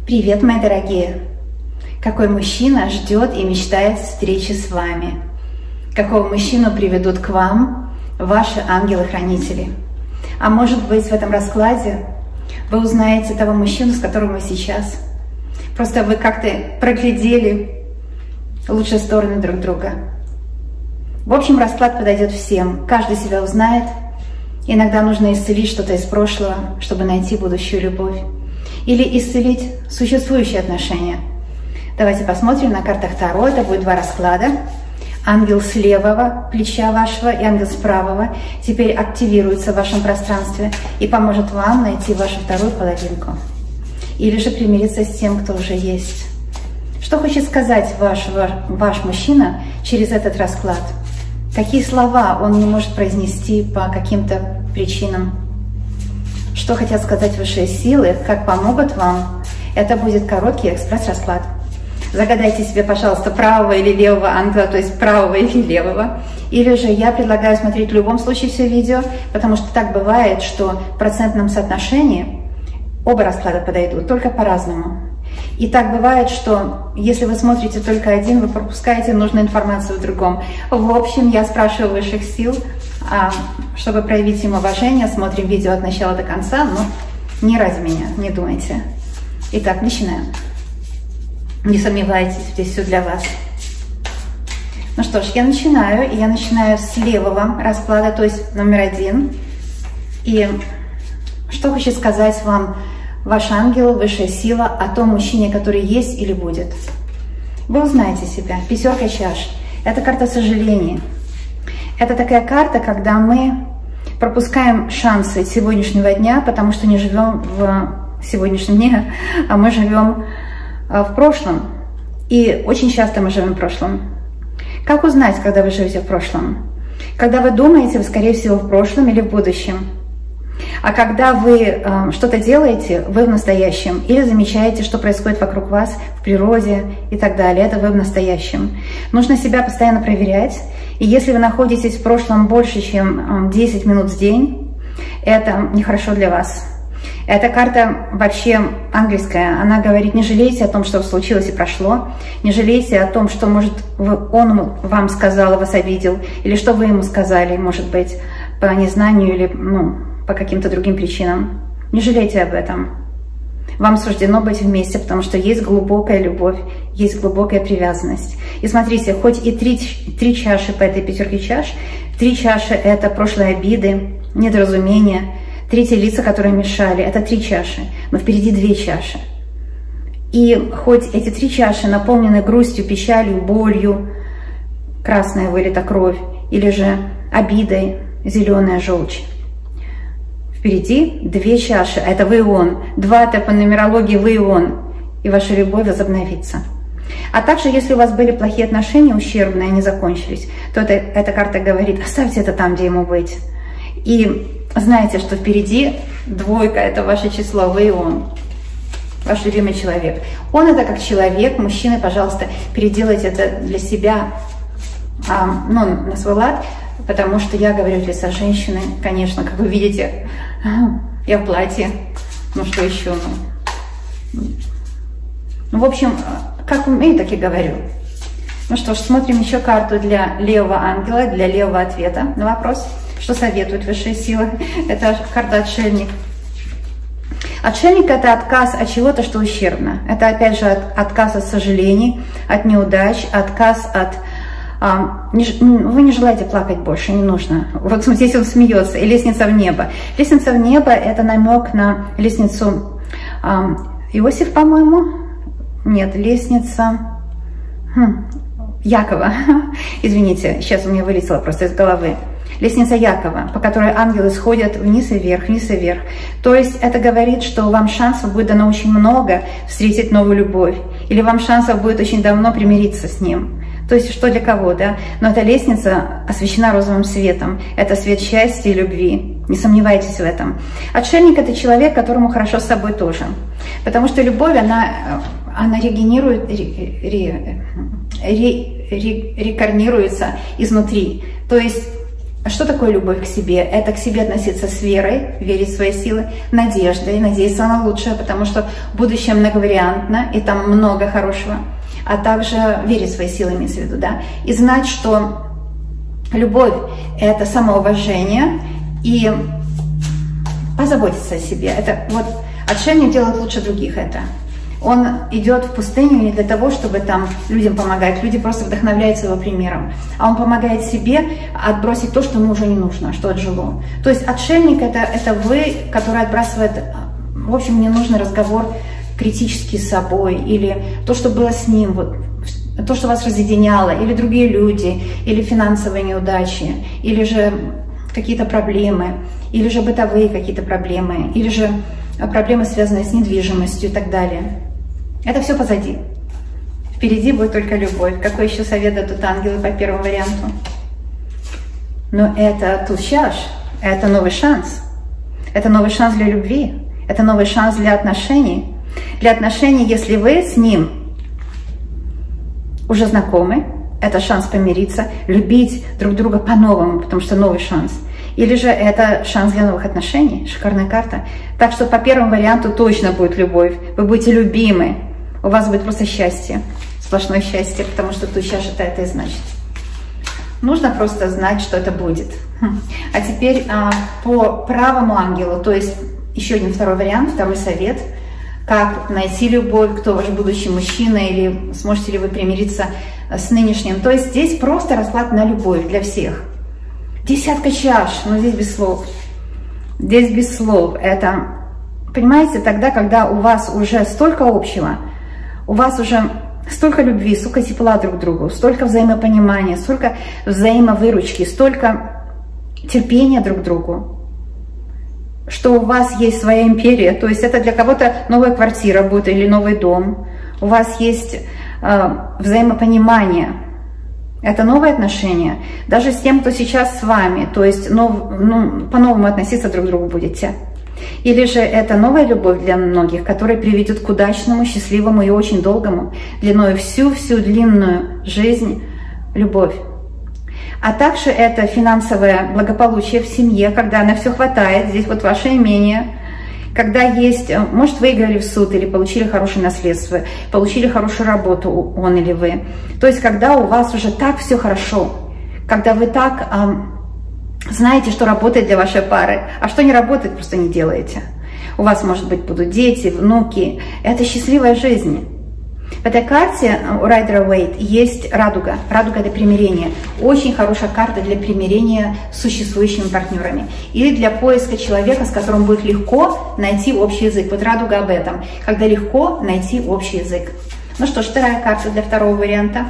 Привет, мои дорогие! Какой мужчина ждет и мечтает встречи с вами? Какого мужчину приведут к вам ваши ангелы-хранители? А может быть, в этом раскладе вы узнаете того мужчину, с которым вы сейчас. Просто вы как-то проглядели лучшие стороны друг друга. В общем, расклад подойдет всем. Каждый себя узнает. Иногда нужно исцелить что-то из прошлого, чтобы найти будущую любовь. Или исцелить существующие отношения. Давайте посмотрим на картах Таро. Это будет два расклада. Ангел с левого плеча вашего и ангел с правого теперь активируется в вашем пространстве и поможет вам найти вашу вторую половинку. Или же примириться с тем, кто уже есть. Что хочет сказать ваш мужчина через этот расклад? Какие слова он не может произнести по каким-то причинам? Что хотят сказать высшие силы, как помогут вам? Это будет короткий экспресс-расклад. Загадайте себе, пожалуйста, правого или левого ангела, то есть правого или левого. Или же я предлагаю смотреть в любом случае все видео, потому что так бывает, что в процентном соотношении оба расклада подойдут, только по-разному. И так бывает, что если вы смотрите только один, вы пропускаете нужную информацию в другом. В общем, я спрашиваю высших сил, чтобы проявить им уважение, смотрим видео от начала до конца, но не ради меня, не думайте. Итак, начинаем. Не сомневайтесь, здесь все для вас. Ну что ж, я начинаю, и я начинаю с левого расклада, то есть номер 1. И что хочет сказать вам ваш ангел, высшая сила о том мужчине, который есть или будет? Вы узнаете себя. Пятерка чаш. Это карта сожалений. Это такая карта, когда мы пропускаем шансы сегодняшнего дня, потому что не живем в сегодняшнем дне, а мы живем в прошлом. И очень часто мы живем в прошлом. Как узнать, когда вы живете в прошлом? Когда вы думаете, вы, скорее всего, в прошлом или в будущем. А когда вы что-то делаете, вы в настоящем. Или замечаете, что происходит вокруг вас, в природе и так далее. Это вы в настоящем. Нужно себя постоянно проверять. И если вы находитесь в прошлом больше, чем 10 минут в день, это нехорошо для вас. Эта карта вообще ангельская. Она говорит, не жалейте о том, что случилось и прошло. Не жалейте о том, что, может, он вам сказал, и вас обидел. Или что вы ему сказали, может быть, по незнанию или по каким-то другим причинам. Не жалейте об этом. Вам суждено быть вместе, потому что есть глубокая любовь, есть глубокая привязанность. И смотрите, хоть и три чаши по этой пятерке чаш, 3 чаши – это прошлые обиды, недоразумения, третьи лица, которые мешали – это 3 чаши, но впереди 2 чаши. И хоть эти 3 чаши наполнены грустью, печалью, болью, красная вылита кровь, или же обидой, зеленая желчь. Впереди 2 чаши, а это вы и он. 2 это по нумерологии вы и он. И ваша любовь возобновится. А также, если у вас были плохие отношения, ущербные, они закончились, то эта карта говорит, оставьте это там, где ему быть. И знаете, что впереди 2 это ваше число, вы и он. Ваш любимый человек. Он это как человек, мужчины, пожалуйста, переделайте это для себя, на свой лад. Потому что я говорю от лица женщины, конечно, как вы видите, я в платье, что еще? В общем, как умею, так и говорю. Ну что ж, смотрим еще карту для левого ангела, для левого ответа на вопрос, что советуют высшие силы. Это карта отшельник. Отшельник – это отказ от чего-то, что ущербно. Это, опять же, отказ от сожалений, от неудач, отказ от... Вы не желаете плакать больше, не нужно. Вот здесь он смеется. И лестница в небо. Лестница в небо – это намек на лестницу Иосиф, по-моему. Нет, лестница Якова. Извините, сейчас у меня вылетело просто из головы. Лестница Якова, по которой ангелы сходят вниз и вверх, вниз и вверх. То есть это говорит, что вам шансов будет дано очень много встретить новую любовь. Или вам шансов будет очень давно примириться с ним. То есть что для кого, да? Но эта лестница освещена розовым светом. Это свет счастья и любви. Не сомневайтесь в этом. Отшельник – это человек, которому хорошо с собой тоже. Потому что любовь, она регенерирует, рекарнируется изнутри. То есть А что такое любовь к себе? Это к себе относиться с верой, верить в свои силы, надеждой, надеяться на лучшее, потому что будущее многовариантно, и там много хорошего. А также верить в свои силы, имеется в виду, да? И знать, что любовь – это самоуважение, и позаботиться о себе. Это вот отшельник делает лучше других это. Он идет в пустыню не для того, чтобы там людям помогать. Люди просто вдохновляются его примером. А он помогает себе отбросить то, что ему уже не нужно, что отжило. То есть отшельник это вы, который отбрасывает, в общем, ненужный разговор критический с собой, или то, что было с ним, вот, то, что вас разъединяло, или другие люди, или финансовые неудачи, или же какие-то проблемы, или же бытовые какие-то проблемы, или же проблемы, связанные с недвижимостью и так далее. Это все позади. Впереди будет только любовь. Какой еще совет дадут ангелы по первому варианту? Но это тушаш, это новый шанс. Это новый шанс для любви, это новый шанс для отношений. Для отношений, если вы с ним уже знакомы, это шанс помириться, любить друг друга по-новому, потому что новый шанс. Или же это шанс для новых отношений, шикарная карта. Так что по первому варианту точно будет любовь, вы будете любимы, у вас будет просто счастье, сплошное счастье, потому что тушаш это и значит. Нужно просто знать, что это будет. А теперь по правому ангелу, то есть еще один второй вариант, второй совет, как найти любовь, кто ваш будущий мужчина, или сможете ли вы примириться с нынешним. То есть здесь просто расклад на любовь для всех. Десятка чаш, но здесь без слов. Здесь без слов. Это, понимаете, тогда, когда у вас уже столько общего, у вас уже столько любви, столько тепла друг к другу, столько взаимопонимания, столько взаимовыручки, столько терпения друг к другу, что у вас есть своя империя. То есть это для кого-то новая квартира будет или новый дом. У вас есть взаимопонимание. Это новые отношения. Даже с тем, кто сейчас с вами. То есть по-новому относиться друг к другу будете. Или же это новая любовь для многих, которая приведет к удачному, счастливому и очень долгому, длиной всю длинную жизнь, любовь. А также это финансовое благополучие в семье, когда на все хватает, здесь вот ваше имение, когда есть, может, выиграли в суд или получили хорошее наследство, получили хорошую работу он или вы. То есть когда у вас уже так все хорошо, когда вы так знаете, что работает для вашей пары, а что не работает, просто не делаете. У вас, может быть, будут дети, внуки. Это счастливая жизнь. В этой карте у Rider-Waite есть радуга. Радуга – это примирение. Очень хорошая карта для примирения с существующими партнерами. Или для поиска человека, с которым будет легко найти общий язык. Вот радуга об этом. Когда легко найти общий язык. Ну что ж, вторая карта для второго варианта.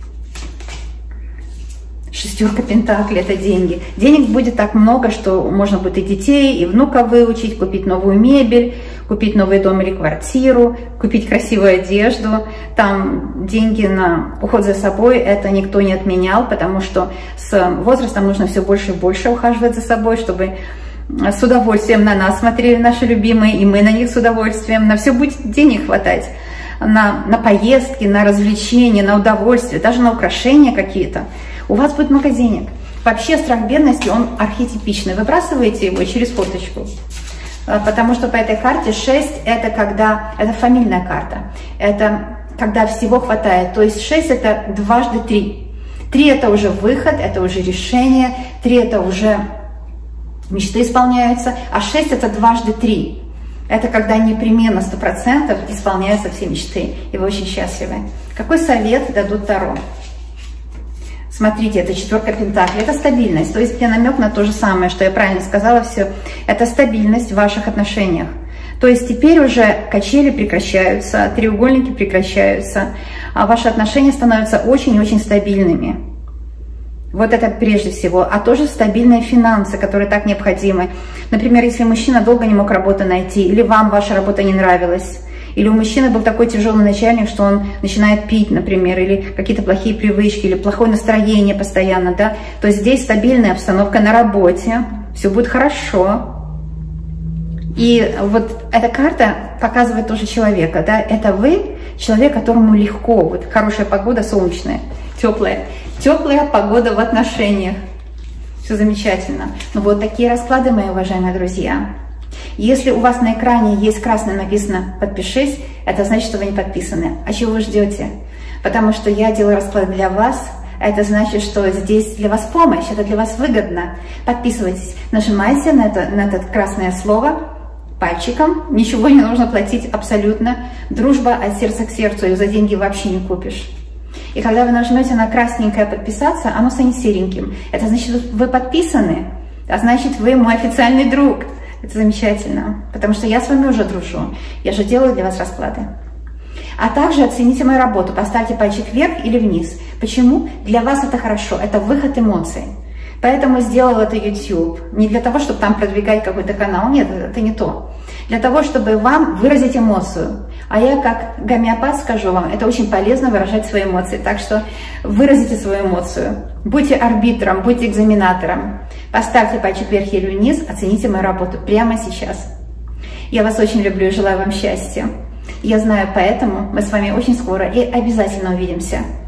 Шестерка пентаклей – это деньги. Денег будет так много, что можно будет и детей, и внука выучить, купить новую мебель, купить новый дом или квартиру, купить красивую одежду. Там деньги на уход за собой это никто не отменял, потому что с возрастом нужно все больше и больше ухаживать за собой, чтобы с удовольствием на нас смотрели наши любимые, и мы на них с удовольствием. На все будет денег хватать. На поездки, на развлечения, на удовольствие, даже на украшения какие-то. У вас будет много денег. Вообще страх бедности, он архетипичный. Выбрасываете его через фоточку. Потому что по этой карте 6 это когда, это фамильная карта. Это когда всего хватает. То есть 6 это дважды 3. 3 это уже выход, это уже решение. 3 это уже мечты исполняются. А 6 это дважды 3. Это когда непременно 100% исполняются все мечты. И вы очень счастливы. Какой совет дадут Таро? Смотрите, это четверка пентаклей, это стабильность. То есть это намек на то же самое, что я правильно сказала все. Это стабильность в ваших отношениях. То есть теперь уже качели прекращаются, треугольники прекращаются, а ваши отношения становятся очень и очень стабильными. Вот это прежде всего. А тоже стабильные финансы, которые так необходимы. Например, если мужчина долго не мог работу найти, или вам ваша работа не нравилась, или у мужчины был такой тяжелый начальник, что он начинает пить, например, или какие-то плохие привычки, или плохое настроение постоянно, да, то здесь стабильная обстановка на работе, все будет хорошо. И вот эта карта показывает тоже человека, да, это вы, человек, которому легко, вот хорошая погода, солнечная, теплая погода в отношениях. Все замечательно. Ну вот такие расклады, мои уважаемые друзья. Если у вас на экране есть красным написано «Подпишись», это значит, что вы не подписаны. А чего вы ждете? Потому что я делаю расклад для вас. Это значит, что здесь для вас помощь, это для вас выгодно. Подписывайтесь, нажимайте на это красное слово пальчиком. Ничего не нужно платить абсолютно. Дружба от сердца к сердцу, ее за деньги вообще не купишь. И когда вы нажмете на красненькое «Подписаться», оно станет сереньким. Это значит, вы подписаны, а значит, вы мой официальный друг. Это замечательно, потому что я с вами уже дружу. Я же делаю для вас расклады. А также оцените мою работу, поставьте пальчик вверх или вниз. Почему? Для вас это хорошо, это выход эмоций. Поэтому сделал это YouTube. Не для того, чтобы там продвигать какой-то канал, нет, это не то. Для того, чтобы вам выразить эмоцию. А я как гомеопат скажу вам, это очень полезно выражать свои эмоции. Так что выразите свою эмоцию. Будьте арбитром, будьте экзаменатором. Поставьте пальчик вверх или вниз, оцените мою работу прямо сейчас. Я вас очень люблю и желаю вам счастья. Я знаю, поэтому мы с вами очень скоро и обязательно увидимся.